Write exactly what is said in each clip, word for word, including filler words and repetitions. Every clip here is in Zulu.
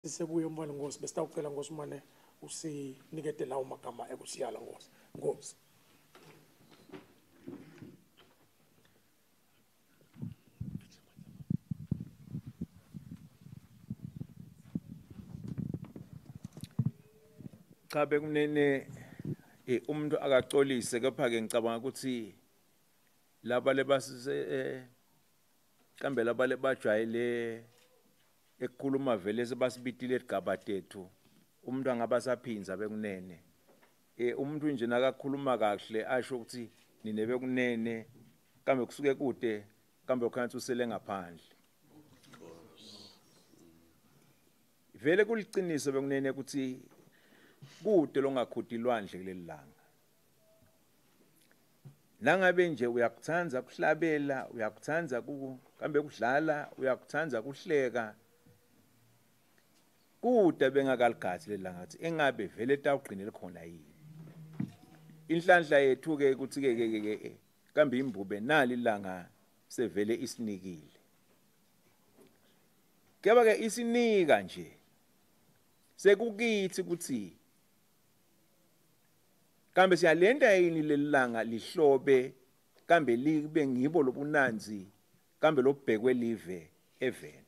Sisebuye umbali Ngosi besitawucela ngosumane usinikete lawo magama ekusiyala Ngosi. Ngosi. Cha bekunene eh umuntu akacolise kepha ke ngicabanga ukuthi laba lebasise kambe laba lebajwayele ekukhuluma vele sebasibitile esigaba tethu umuntu angaba saphinza bekunene eh umuntu nje nakakhuluma kahle asho ukuthi nine bekunene kambe kusuke kude kambe ukhansi usele ngaphandle vele kuliciniso bekunene ukuthi kude longakhudi ilwandle kuleli langa nangabe nje uyakuthanza kuhlabela uyakuthanza ku kambe kudlala uyakuthanza kuhleka kude bengakaligathi lelanga ngathi engabe vele tawugqinele khona yini inhlanhla yethu ke ukuthi ke ke kambe imbube nali ilanga sevele isinikile keba ke isinika nje sekukithi ukuthi kambe siyalenda yini lelanga lihlobe kambe libe ngibo lobunanzi kambe lobhekwe live even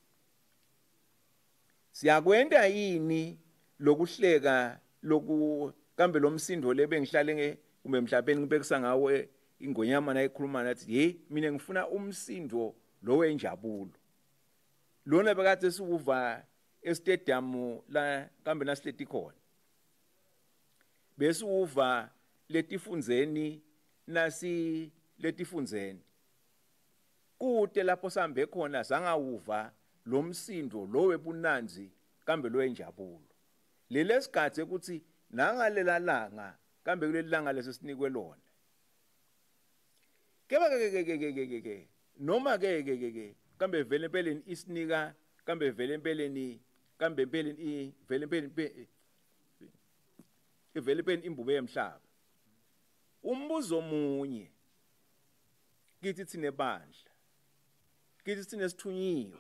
siyakwenda yini lokuhleka loku kambe lomsindo lebengihlale kumbe emhlabeni ngibekisa ngawe Ingwenyama nayikhuluma nathi hey mina ngifuna umsindo lo wenjabulo lona bekade sikuva estadium la kambe nasileti khona bese uva letifunzeni nasi letifunzeni kude lapho sambe khona sangawuva lo msindo lo webunanzi kambe lo enjabulo lele sigathe ukuthi nangalela langa kambe kuleli langa lesesinikwe lona keba ke ke ke ke ke noma ke ke ke kambe vele empeleni isinika kambe vele empeleni kambe empeleni vele empeleni ivele pen imbube yemhlaba umbuzo munye kithi thine bandla kithi thine sithunyiwe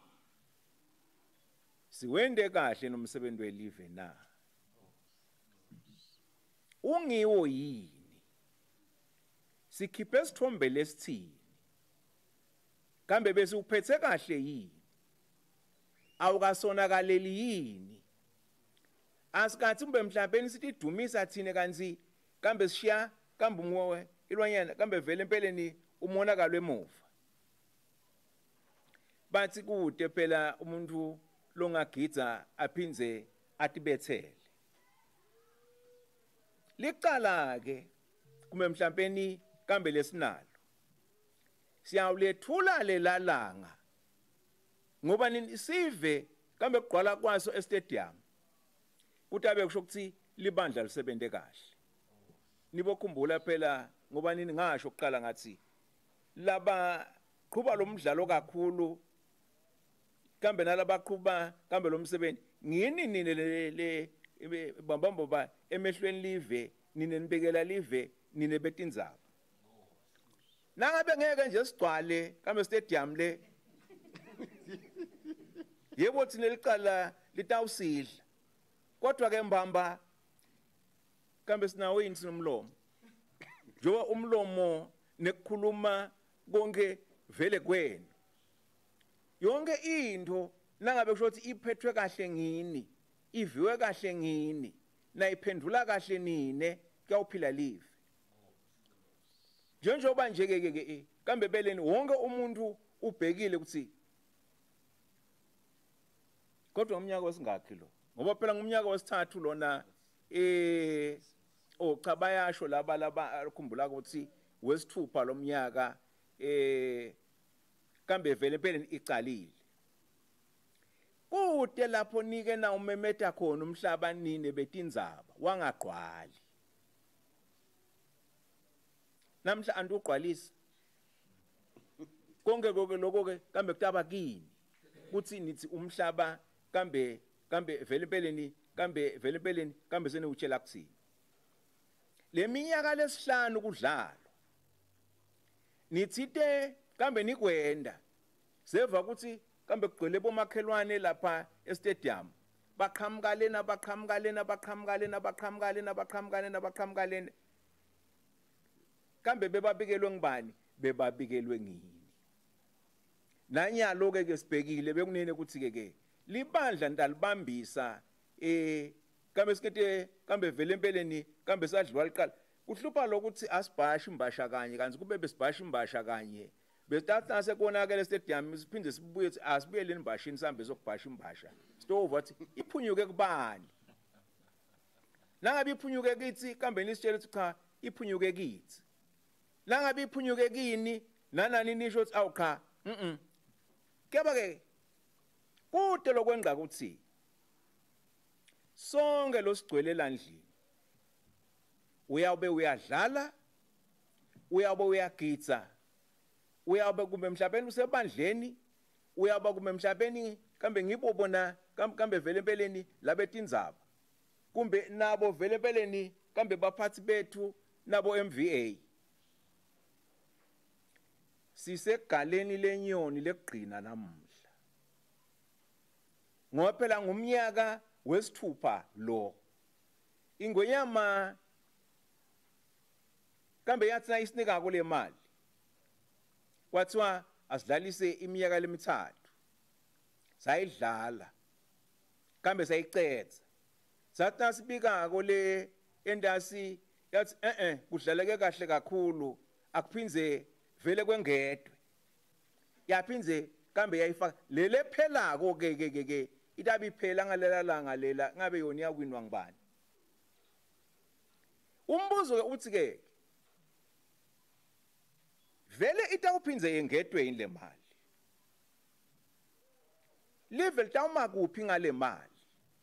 siwende kahle nomsebenzi welive na ungiwo yini sikhiphe sithombe lesithini kambe bese uphethe kahle yini awukasonakaleli yini asikathi umbe mhlabeni sithi dumisa thine kanzi kambe sishiya kambe umwe ilwanyana kambe vele empeleni umonakalo emuva bathi kude phela umuntu longagidza aphinze atibethele licala ke kumbe mhlabeni kambe lesinalo siyawulethula lelalanga ngoba nini sive kambe kugqwala kwaso estadium kutabe kusho ukuthi libandla lisebenze kahle nibokhumbula phela ngoba nini ngasho ukuqala ngathi laba qhuba lomdlalo kakhulu kambe nalabaqhuba kambe lomsebenzi ngini nini le bambambo ba emehlweni live nini nibekela live nini betindzaba nangabe ngeke nje sigcwale kambe stadium le yebo thina liqala litawusidla kodwa ke mbamba kambe sinawo yini sinomlomo njoba umlomo nekukhuluma konke vele kwenu yonke into nangabe kusho ukuthi iphethwe kahle ngini iviwe kahle ngini nayiphendula kahle nine kuyawuphila live njengoba nje ke ke kambe beleni wonke umuntu ubhekile ukuthi kodwa umnyaka wesingakhi lo ngoba phela ngumnyaka wesithathu lona eh oh cha bayasho laba laba akhumbula ukuthi wesithupha lomnyaka eh kambe vele empeleni icalile kude lapho nike na umemeta khona umhlaba nine betindzaba wangaqhwali namhla anduqhwalisa konke konke lokho ke kambe kutaba kini kuthi nithi umhlaba kambe kambe vele empeleni kambe vele empeleni kambe sene utshela kuthini leminyaka lesihlanu kudlalo nithite kambe nikwenda seva ukuthi kambe kugcwele bomakhelwane lapha e-stadium baqhamuka lena baqhamuka lena baqhamuka lena baqhamuka lena baqhamuka lena baqhamuka lena kambe bebabikelwe ngibani bebabikelwe ngini nanyalo ke ke sibhekile bekunene ukuthi ke ke libandla ndalibambisa eh kambe sikete kambe vele empeleni kambe sadliwa liqala kuhlupha lokuthi asibhashi imbasha kanye kanti kube besibhashi imbasha kanye bestatha sekonakele stadium siphinde sibuye ukuthi asibuyele imbashini sihambe sokubhasha imbasha stove wathi iphunyuke kubani nangabe iphunyuke kithi kambe nisitshela ukuthi cha iphunyuke kithi nangabe iphunyuke kini nanani nisho ukuthi awu cha mhm keba ke kude lokwenqa ukuthi sonke lo sigcwele landlini uyabe uyadlala uyabe uyagitsa uyabe kumbe emhlabeni usebandleni uyabe kumbe emhlabeni kambe ngibo bona kambe vele empeleni labetindzaba kumbe nabo vele empeleni kambe baphathi bethu nabo M V A sisegaleni lenyoni legqina namuhla ngoba phela ngumnyaka wesithupha lo Ingwenyama kambe yathi isinika kule mali kwathiwa asidlalise iminyaka lemithathu sayidlala kambe sayicetha sathi sibika kole endasi yathi eh eh kudlaleke kahle kakhulu akuphinze vele kwengedwe yaphinze kambe yayifaka lele phela ko ke ke ke itabi phela ngalela langa lela ngabe yona yakwinwa ngibani umbuzo ke uthi ke vele itawuphinze yengedweni le mali level tawuma kuphi ngale mali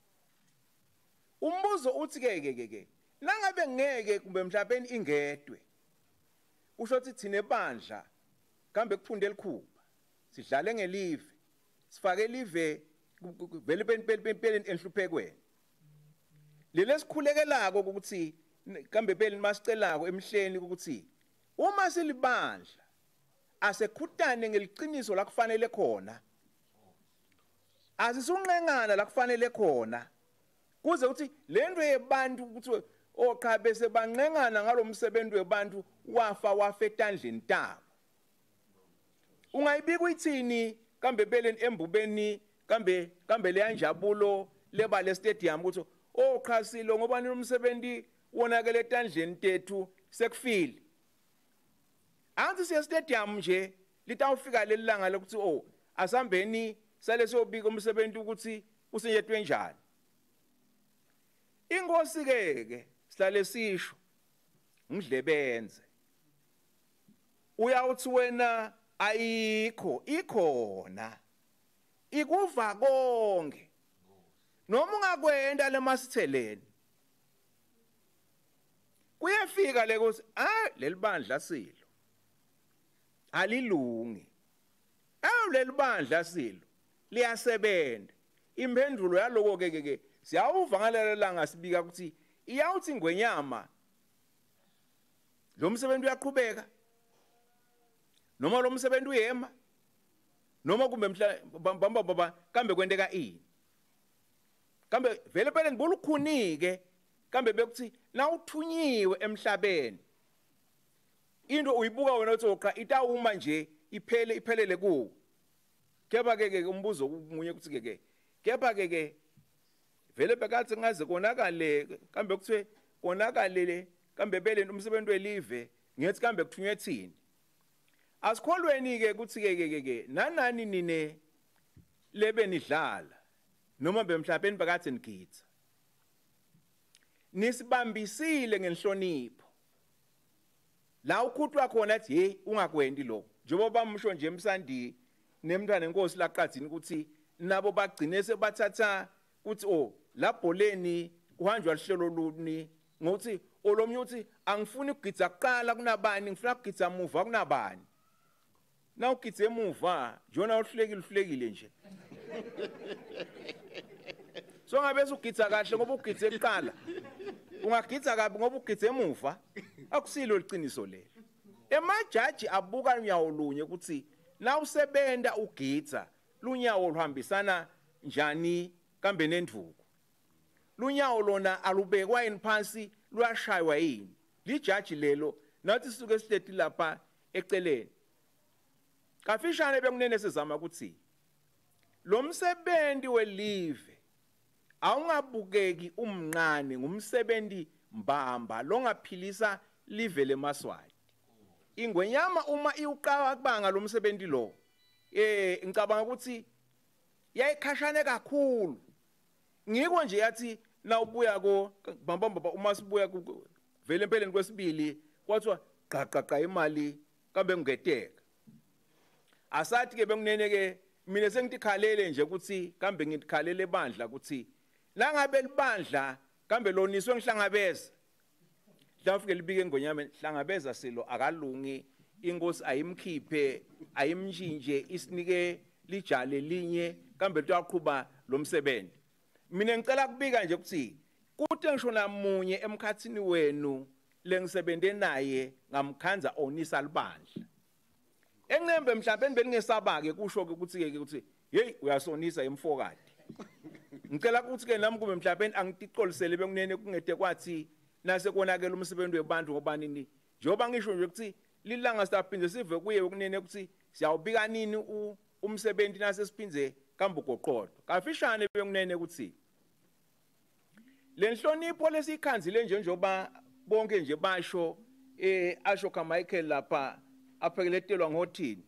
umbuzo uthi ke ke ke nangabe ngeke kumbe mhlabeni ingedwe usho ukuthi thine bandla kambe kuphunde elikhuba sidlale ngelive sifake live vele empeleni enhluphekweni lele sikhulekelako ukuthi kambe phela masicelako emhleni ukuthi uma silibandla asekhutane ngeliqiniso la kufanele khona asisunqengana la kufanele khona kuze ukuthi lento yebantu ukuthi ocha bese banqengana ngalomsebenzi webantu wafa wafa etandleni tabo ungayibika uyithini kambe beleni embubeni kambe kambe leyanjabulo leba le stadium ukuthi ocha silo ngoba nomsebenzi wonakele etandleni tethu sekufile anti siya stadium nje litawufika lelilanga lokuthi oh asambeni sale siyobika umsebenzi ukuthi usenjethwe njani ingosi ke ke sihlale sisho ngidlebenze uyawuthi wena ayikho ikhona ikuva konke noma ungakwenda lemasitheleni kuyafika le ukuthi ah lelibandla silo alilungi awu lelibandla silo liyasebenza impendulo yaloko ke ke siyawuva ngalelela ngasibika ukuthi iyawuthi Ingwenyama lo msebenzi uyaqhubeka noma lo msebenzi uyema noma kumbe mhla bamba baba kambe kwenteka ini kambe vele phela ngibulukhunike kambe bekuthi na uthunyiwe emhlabeni into uyibuka wena uthi oqa itawuma nje iphele iphelele ku kepha ke ke umbuzo umunye ukuthi ke ke kepha ke ke vele bekathi ngaze konakale kambe kuthiwe konakale kambe beleni umsebenzi welive ngithi kambe kuthunywe thini asikholweni ke ukuthi ke ke ke nanani nine lebe nidlala noma bemhlabeni bakathi nigitsa nisibambisile ngenhlonipho la ukhuthwa khona athi hey ungakwendi lo njengoba bamsho nje emsandi nemntwana enkosi laqathini ukuthi nabo bagcine sebathatha ukuthi oh labholeni kuhanjwa lihlelo luni ngokuthi olomnye uthi angifuni ukugitsa kuqala kunabani ngifuna ukugitsa muva kunabani na ugitse emuva jona uhlekile uhlekile nje so ngabe usugitsa kahle ngoba ugitse eqala ungagitsa kabi ngoba ugitse emuva akusilo liqiniso lelo emajaji abuka unyawo lunye ukuthi na usebenda ugitsa lunyawo luhambisana njani kambe nenduku. Lunyawo lona alubekwa yini phansi luyashaywa yini. Lijaji lelo nathi sisuke sihleti lapha eceleni. Kafishane bekunene sizama ukuthi lo msebenzi welive awungabukeki umncane ngumsebenzi mbamba longaphilisa live leMaswati. Ingwenyama uma iuqala kubanga lo msebenzi lo eh ngicabanga ukuthi yayikhashane kakhulu. Ngiko nje yathi na ubuya ko bamba bamba uma sibuya vele empeleni kwesibili kwathiwa qaqaqa imali kambe ngeteka. Asathi ke bengunene ke mina sengikhalele nje ukuthi kambe ngikhalele bandla ukuthi la ngabe libandla kambe loniswe ngihlangabeza. Hlafike libike Ingwenyama Hlangabeza silo akalungi inkosi ayimkhiphe ayimnjinje isinike lijale linye kambe tuyaqhuba lo msebenzi. Mina ngicela kubika nje ukuthi kuthi ngisho namunye emkhathini wenu lengisebende naye ngamkhanza onisa libandla. Enqembe mhlawumbe beningesaba ke kusho ukuthi ke ukuthi hey uyasonisa emfokade. Ngicela ukuthi ke nami kube mhlawumbe angitiqolisele bekunene kungete kwathi nase konakela umsebenzi webantu ngobanini njoba ngisho nje ukuthi lilanga siphinde sive kuye ukunene ukuthi siyawubika nini umsebenzi nase siphinze kambe ugoqodo. Kafishane bekunene ukuthi lenhlonipho lesikhanzile nje njoba bonke nje basho eh asho ka Michael lapha aphekeletelwa ngothini.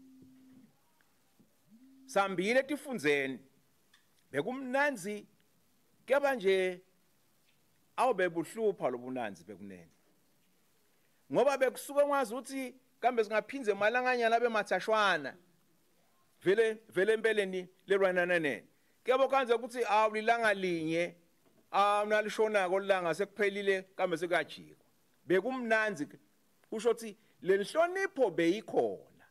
Sambile tifunzeni bekumnanzi keba nje awube buhlupha lobunanzi bekunene. Ngoba bekusuke ngwazi ukuthi kambe singaphinze malanganyana bemathashwana. Vele vele empeleni lerwananene. Kebo kanze ukuthi awulilanga linye awunalishona kolanga sekuphelile kambe sekajikwa. Bekumnanzi kusho ukuthi lenhlonipho beyikhona.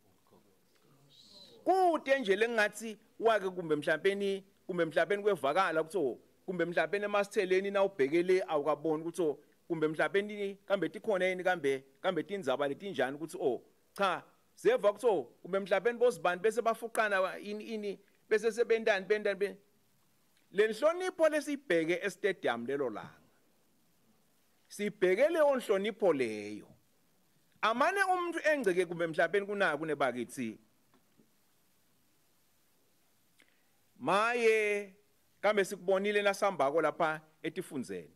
Kude nje lengathi wake kumbe mhlawumbe kumbe mhlawumbe kwevakala ukuthi kumbe mhlawumbe emasitheleni na ubhekele awukaboni ukuthi kumbe mhlawumbe kambe tikhona yini kambe kambe tindzaba letinjani ukuthi oh cha zeva ukuthi kumbe mhlawumbe bosibani bese bafuqana ini ini bese sebendani bendani lenhlonipho lesibheke estadium lelo langa. Sibhekele onhlonipho leyo. Amane umuntu engceke kumbe mhlawumbe kunaka kunebakithi. Maye kambe sikubonile nasambako lapha etifunzeni.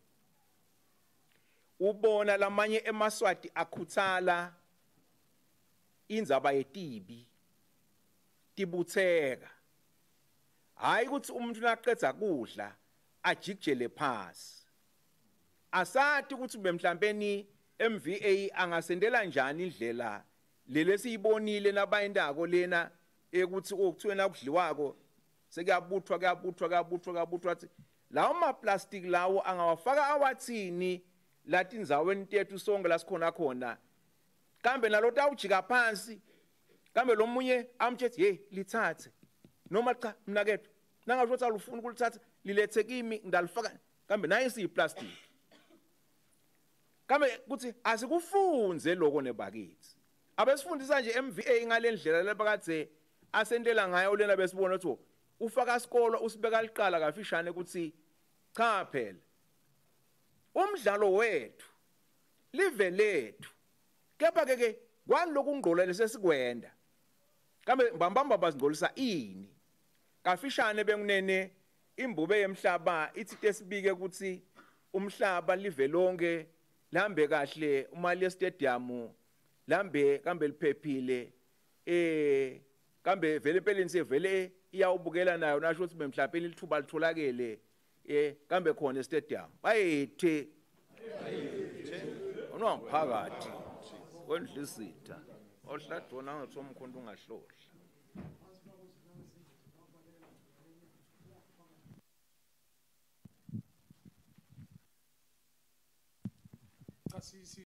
Ubona lamanye eMaswati akhuthala indzaba yetibi tibutheka. Hayi ukuthi umuntu naqedza kudla ajikjele phasi. Asathi ukuthi bemhlawumbe M V A angasendela njani indlela lelesiyibonile nabayindako lena ekuthi okuthiwena kudliwako sekuyabuthwa kuyabuthwa kuyabuthwa kuyabuthwa athi lawo ma plastic lawo angawafaka awathini lathi indzaweni tethu sonke lasikhona khona kambe nalota awujika phansi kambe lo munye amtshethi hey lithathe noma cha mina kethu nangasho ukuthi alufuna ukulithatha lilethe kimi ngidalifaka kambe nayi si plastic kambe kuthi asikufunze lokho nebakithi abesifundisa nje M V A ngalendlela lebakathe asendela ngayo lena besibona ukuthi ufaka isikolo usibeka liqala kafishane ukuthi cha phela umdlalo wethu live lethu kepha ke ke kwaloku ngqola lesesikwenda kambe mbambamba bazingcolisa ini kafishane bengunene imbube yemhlaba ithi tesibike ukuthi umhlaba live lonke lambe kahle umali yestadium lambe kambe liphephile eh kambe vele empeleni sevele iyawubukela nayo nasho ukuthi bemhlawumbe lithuba litholakele eh kambe khona estadium bayethe onwangiphakathi wendlisitha ohladona ngathomkhonto ungahlohla cha